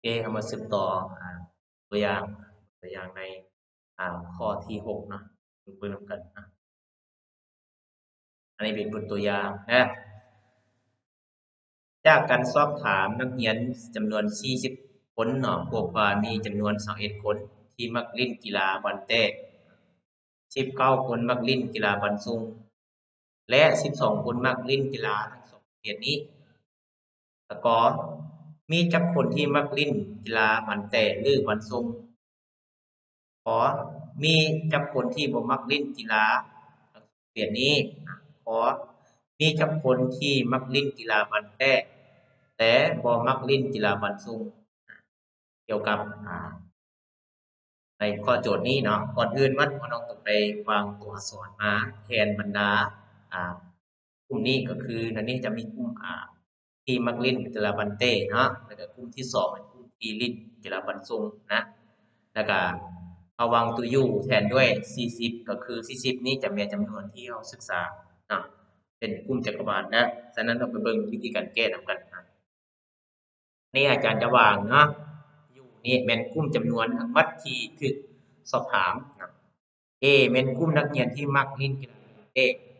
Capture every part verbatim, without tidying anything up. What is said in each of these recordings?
เอามาสืบต่ออ่าตัวอย่างตัวอย่างในอ่าข้อที่หกเนาะดูไปนำกันนะอันนี้เป็นบทตัวอย่างนะจากการสอบถามนักเรียนจำนวนสี่สิบคนเนาะพบว่ามีจำนวนยี่สิบเอ็ดคนที่มักเล่นกีฬาบอลเตะสิบเก้าคนมักเล่นกีฬาบอลซุงและสิบสองคนมักเล่นกีฬาทั้งสองประเภทนี้แล้วก็มีจักคนที่มักเล่นกีฬาบอลเตะหรือบอลซุง ขอมีจักคนที่บ่มักเล่นกีฬาเปลี่ยนนี้ขอมีจักคนที่มักเล่นกีฬาบันแท้แต่บ่มักเล่นกีฬาบันซุงเกี่ยวกับอ่าในข้อโจทย์นี้เนาะก่อนอื่นมันเราต้องไปวางตัวอักษรมาแทนบรรดาอ่ากลุ่มนี้ก็คือในนี้จะมีกลุ่มอ่าที่มักเล่นกีฬาบันเต้เนาะแล้วก็กลุ่มที่สองเป็นกลุ่มที่เล่นกีฬาบันซุงนะแล้วก็เอาวางตัวอยู่แทนด้วยสี่สิบก็คือสี่สิบนี้จะมีจำนวนที่เราศึกษาเนาะเป็นกลุ่มจักรวาลนะฉะนั้นเราไปเบิ่งวิธีการแก้นำกันนะนี่อาจารย์จะวางเนาะอยู่นี่แม่นกลุ่มจำนวนทั้งหมดที่ถูกสอบถามนะ A แม่นกลุ่มนักเรียนที่มักเล่นกีฬาเต้นะ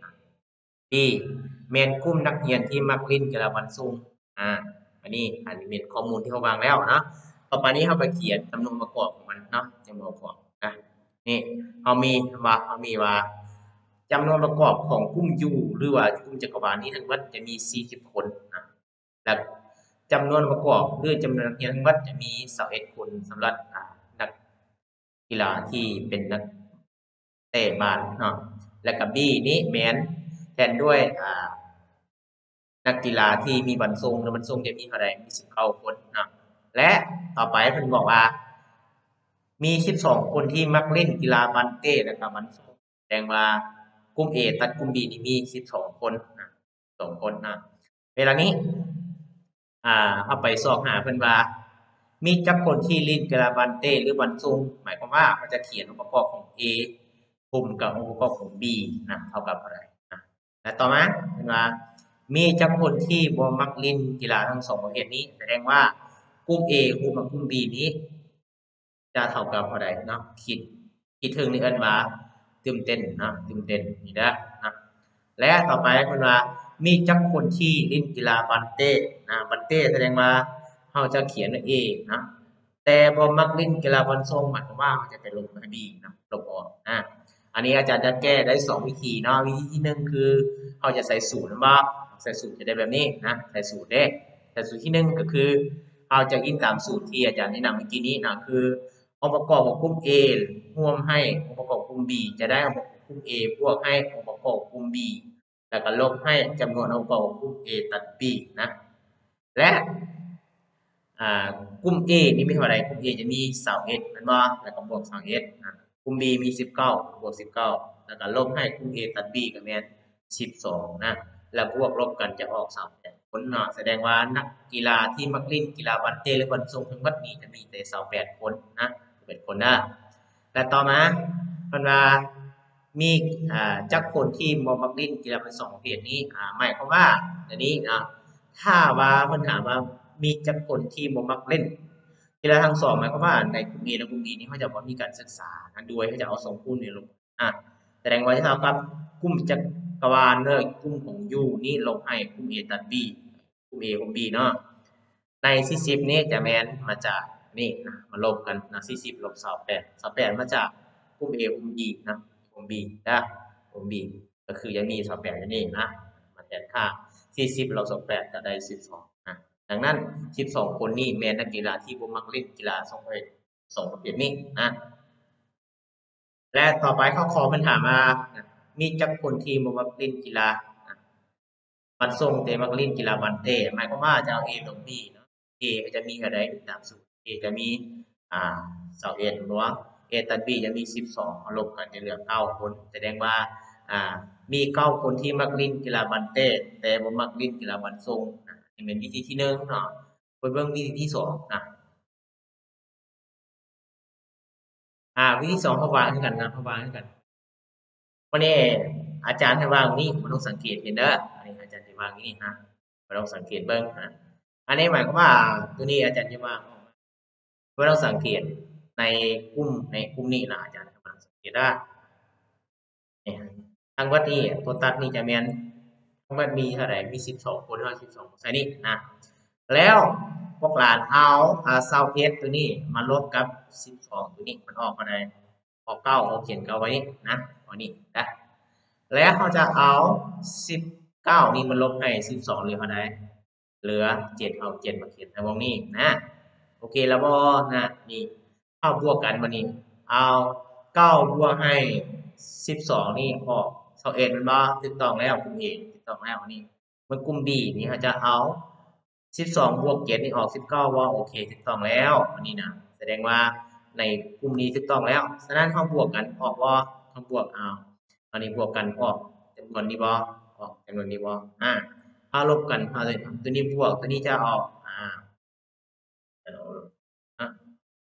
B แม่นกลุ่มนักเรียนที่มักเล่นกีฬาวันซุงอ่าอันนี้อันนี้เป็นข้อมูลที่เขาวางแล้วเนาะต่อไปนี้เราไปเขียนจำนวนประกอบของมันเนาะจำนวนประกอบนะนี่เรามีว่าเรามีว่าจำนวนประกอบของกลุ่ม U หรือว่ากลุ่มจักรวาลนี้ทั้งหมดจะมีสี่สิบคนนะและจำนวนประกอบหรือจำนวนนักเรียนทั้งหมดจะมียี่สิบเอ็ดคนสำหรับอ่านักกีฬาที่เป็นนักเตะบาสเนาะแล้วก็ B นี้แม่นแทนด้วยอ่านักกีฬาที่มีบัตรทรงแล้วบัตรทรงจะมีเท่าใดมีสิบเก้าคนนะและต่อไปเพิ่นบอกว่ามีสิบสองคนที่มักเล่นกีฬาบาสเกตแล้วก็บัตรทรงแสดงว่ากลุ่ม A ตัดกลุ่ม B นี่มีสิบสองคนนะสองคนนะเวลานี้อ่าเอาไปสอบหาเพิ่นว่ามีจักคนที่เล่นกีฬาบาสเตหรือบัตรทรงหมายความว่าเขาจะเขียนองค์ประกอบของ A กลุ่มกับองค์ประกอบของ B นะเท่ากับอะไรนะและต่อมาเพิ่นว่ามีจักคนที่บ่มักเล่นกีฬาทั้งสองประเภทนี้แสดงว่ากลุ่ม A คู่กับกลุ่ม B นี้จะเท่ากับเท่าใดเนาะคิดคิดถึงนี่เอิ้นว่าตื่นเต้นเนาะตื่นเต้นนี่เด้อนะและต่อไปเพิ่นว่ามีจักคนที่เล่นกีฬาบาสเตนะบาสเตแสดงว่าเฮาจะเขียนว่า A นะแต่บ่มักเล่นกีฬาบอลทรงหมายความว่าเราจะไปลบให้ B นะลบออกนะอันนี้อาจารย์จะแก้ได้สองวิธีเนาะวิธีที่หนึ่งคือเฮาจะใส่สูตรนำบ่ใส่สูตรจะได้แบบนี้นะใส่สูตรเด้แต่สูตรที่หนึ่งก็คือเฮาจะอิงตามสูตรที่อาจารย์แนะนำเมื่อกี้นี้นะคือองค์ประกอบของกลุ่ม A ร่วมให้องค์ประกอบกลุ่ม B จะได้องค์ประกอบกลุ่ม A บวกให้องค์ประกอบกลุ่ม B แล้วก็ลบให้จำนวนองค์ประกอบของกลุ่ม A ตัด B นะและอ่ากลุ่ม A นี่มีเท่าไหร่กลุ่ม A จะมียี่สิบเอ็ดแม่นบ่แล้วก็บวกยี่สิบเอ็ดนะกลุ่ม B มีสิบเก้าบวกสิบเก้าแล้วก็ลบให้กลุ่ม A ตัด B ก็แม่นสิบสองนะแล้วบวกลบกันจะออกสามสิบแปดผลเนาะแสดงว่านักกีฬาที่มักเล่นกีฬาบาสเกตหรือบอลทรงทั้งหมดนี้จะมีแต่ยี่สิบแปดคนนะยี่สิบเอ็ดคนนะและต่อมาเพิ่นว่ามีอ่าจักคนที่บ่มักเล่นกีฬาทั้งสองประเภทนี้อ่าหมายความว่าอันนี้นะถ้าว่าเพิ่นถามว่ามีจักคนที่บ่มักเล่นกีฬาทั้งสองหมายความว่าในกลุ่ม A และกลุ่ม B นี้เขาจะบ่มีการศึกษานะโดยเขาจะเอาสองกลุ่มนี้ลงอ่าแสดงว่าจะเท่ากับกลุ่มจักรวาลเลยกลุ่มของ U นี่ลบให้กลุ่ม A ตัด B กลุ่ม A กลุ่ม B เนาะในสี่สิบนี้จะแม่นมาจากนี่นะมาลบกันนะสี่สิบลบยี่สิบแปด ยี่สิบแปดมาจากกลุ่ม A กลุ่ม B นะกลุ่ม B นะกลุ่ม B ก็คือยังมียี่สิบแปดอยู่นี่นะมาแทนค่าสี่สิบลบยี่สิบแปดก็ได้สิบสองนะดังนั้นสิบสองคนนี้แม่นนักกีฬาที่บ่มักเล่นกีฬาสองประเภทสองประเภทนี้นะและต่อไปข้อขอเพิ่นถามว่ามีจักคนที่บ่มักเล่นกีฬาบัดส่งแต่มักเล่นกีฬาบัดเตะหมายความว่าจะเอา A ลบ B เนาะ A ก็จะมีเท่าใดตามสูตร A จะมีอ่ายี่สิบเอ็ดเนาะ A ตัด B จะมีสิบสองเอาลบกันจะเหลือเก้าคนแสดงว่าอ่ามีเก้าคนที่มักเล่นกีฬาบัดเตะแต่บ่มักเล่นกีฬาบัดส่งนะนี่เป็นวิธีที่หนึ่งเนาะไปเบิ่งวิธีที่สองนะอ่าวิธีสองเขาวางคือกันนะเขาวางคือกัน วันนี้อาจารย์ให้วางนี้บ่ต้องสังเกตเห็นเด้ออันนี้อาจารย์สิวางอย่างนี้นะบ่ต้องสังเกตเบิ่งนะอันนี้หมายความว่าตัวนี้อาจารย์จะวางเมื่อเราสังเกตในกลุ่มในกลุ่มนี้นะอาจารย์กำลังสังเกตได้เนี่ยทางวัดนี้ตัวตัดนี่จะแม่นทางวัดมีเท่าไหร่มีสิบสองคนเท่าสิบสองใช่นี่นะแล้วพวกหลานเอาอ่ายี่สิบเอ็ดตัวนี้มาลบกับสิบสองตัวนี้มันออกมาได้ออกเก้าเราเขียนเก้าไว้นี่นะอันนี้นะแล้วเขาจะเอาสิบเก้านี่มันลบให้สิบสองเหลือเท่าไหร่เหลือเจ็ดเอาเจ็ดมาเขียนในวงนี้นะโอเคแล้วบ่นะนี่เข้าบวกกันมานี่เอาเก้าบวกให้สิบสองนี่ออกยี่สิบเอ็ดมันบ่ถูกต้องแล้วกลุ่ม A ถูกต้องแล้วอันนี้มันกลุ่ม B นี่เขาจะเอาสิบสองบวกเจ็ดนี่ออกสิบเก้าว่าโอเคถูกต้องแล้วอันนี้นะแสดงว่าในกลุ่มนี้ถูกต้องแล้วฉะนั้นเขาบวกกันออกว่าเขาบวกเอาอันนี้บวกกันออกจำนวนนี้บ่ออกจำนวนนี้บ่อ่าถ้าลบกันเอาเลยตัวนี้บวกตัวนี้จะออกอ่าอ่ะ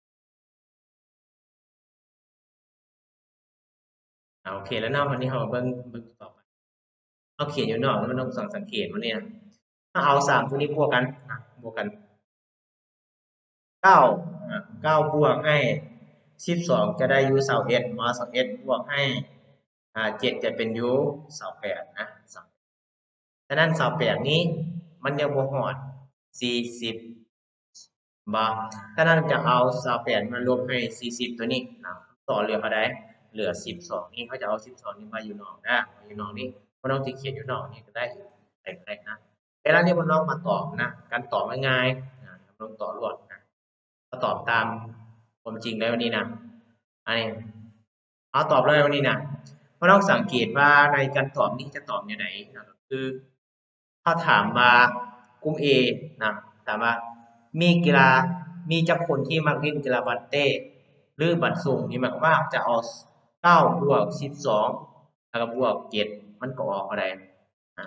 โอเคแล้วเนาะวันนี้เราเบิ่งเบิ่งต่อไปเราเขียนอยู่เนาะแล้วมันต้องสังเกตว่าเนี่ยถ้าเอาสามตัวนี้บวกกันนะบวกกันเก้าอ่ะเก้าบวกให้สิบสองจะได้อยู่ยี่สิบเอ็ดมายี่สิบเอ็ดบวกให้อ่าเจ็ดจะเป็นอยู่ยี่สิบแปดนะฉะนั้นยี่สิบแปดนี้มันยังบ่ฮอดสี่สิบบ่ฉะนั้นจะเอายี่สิบแปดมารวมให้สี่สิบตัวนี้นะต่อเหลือเท่าใดเหลือสิบสองนี่เขาจะเอาสิบสองนี่มาอยู่นอกนะมาอยู่นอกนี่บ่ต้องสิเขียนอยู่นอกนี่ก็ได้ได้ก็ได้นะเวลานี้บ่ลองมาตอบนะการตอบง่ายๆนะลองตอบรวดนะก็ตอบตามความจริงได้วันนี้นะอันนี้เอาตอบเลยวันนี้นะเพราะต้องสังเกตว่าในการตอบนี้จะตอบอย่างไรนะก็คือถ้าถามว่ากลุ่ม A นะถามว่ามีกีฬามีจักคนที่มักเล่นกีฬาบาสเต้หรือบัดซุ่มนี่หมายความว่าจะเอาเก้าบวกสิบสองแล้วก็บวกเจ็ดมันก็ออกอะไรอ่ะ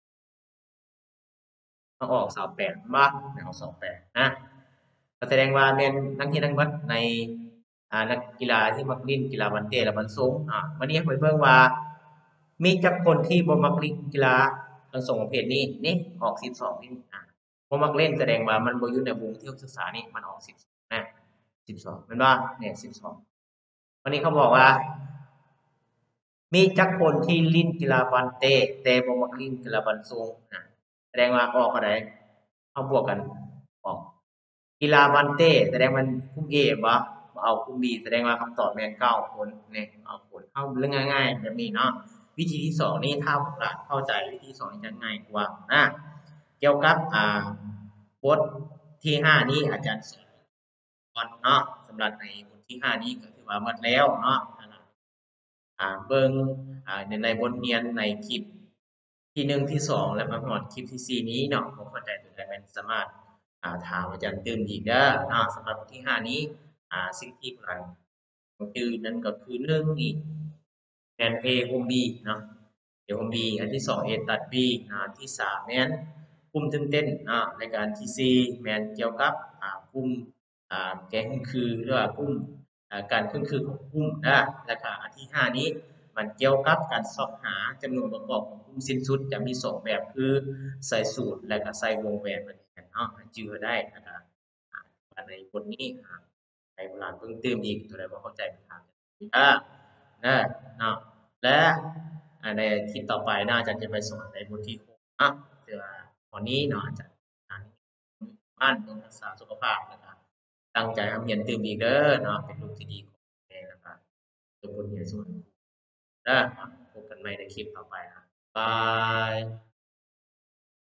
มันออกยี่สิบแปดมาเนี่ยเอายี่สิบแปดนะก็แสดงว่าแม่นนักเรียนนักวัดในอ่านักกีฬาที่มักเล่นกีฬาบาสเต้และบัดซุ่มอ่ะวันนี้ไปเบิ่งว่ามีจักคนที่บ่มักเล่นกีฬาทั้งสองประเภทนี้นี่ออกสิบสองนี่อ่ะบ่มักเล่นแสดงว่ามันบ่อยู่ในวงที่ศึกษานี่มันออกสิบนะสิบสองแม่นบ่เนี่ยสิบสองวันนี้เขาบอกว่ามีจักคนที่เล่นกีฬาบาสเต้แต่บ่มักเล่นกีฬาบัดซุ่มอ่ะแสดงว่าออกเท่าใดเอาบวกกันออกกีฬาบาสเต้แสดงมันกลุ่ม A บ่เอากลุ่ม B แสดงว่าคำตอบแม่นเก้าคนนี่เอาผลเข้าเรื่องง่ายๆแบบนี้เนาะวิธีที่สองนี่ถ้าพวกเราเข้าใจวิธีสองนี่จะง่ายกว่านะเกี่ยวกับอ่าบทที่ห้านี้อาจารย์สอนก่อนเนาะสำหรับในบทที่ห้านี้ก็ถือว่าหมดแล้วเนาะอ่าเบิ่งอ่าในในบทเรียนในคลิปที่หนึ่งที่สองและมาฮอดคลิปที่สี่นี้เนาะบ่เข้าใจตรงใดแม่นสามารถอ่าถามอาจารย์ตื่นอีกเด้อเนาะสำหรับบทที่ห้านี้อ่าสิ่งที่พวกเราต้องตื่นนั่นก็คือหนึ่งนี่แทน A วง B เนาะ A วง B อันที่สอง A ตัด B อ่าอันที่สามแม่นกลุ่มตื่นเต้นเนาะรายการที่สี่แม่นเกี่ยวกับอ่ากลุ่มอ่าแก๊งคือหรือว่ากลุ่มอ่าการคุ้นคือของกลุ่มนะแล้วก็อันที่ห้านี้มันเกี่ยวกับการสอบหาจำนวนประกอบของกลุ่มสิ้นสุดจะมีสองแบบคือใส่สูตรและก็ใส่วงแหวนเหมือนกันเนาะจือได้นะครับ อ่าในบทนี้อ่าใครโบราณเพิ่งเติมอีกตัวใดบ่เข้าใจก็ถามอ่านะเนาะและอ่าในคลิปต่อไปน่าจะจะไปสอนในบทที่หกเนาะเดี๋ยววันนี้เนาะอาจารย์อ่านบ้านต้องรักษาสุขภาพนะครับตั้งใจทำเรียนเติมอีกเด้อเนาะเป็นลูกที่ดีของแม่นะครับทุกคนอย่าส่วนเด้อพบกันใหม่ในคลิปต่อไปนะบาย